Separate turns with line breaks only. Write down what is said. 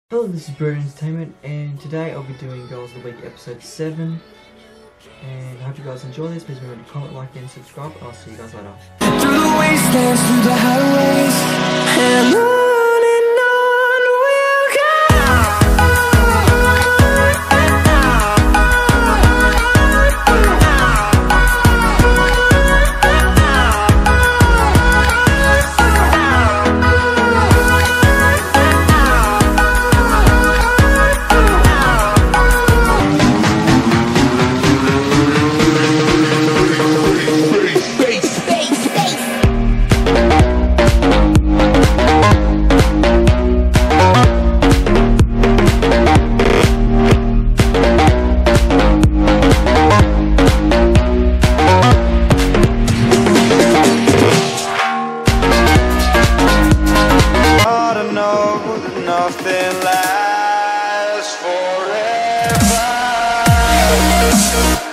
Hello, this is B-Rad Entertainment, and today I'll be doing Goals of the Week episode 7. And I hope you guys enjoy this. Please remember to comment, like, and subscribe. I'll see you guys later.
Through the wastelands, through the highways, and on we'll go. Nothing lasts forever.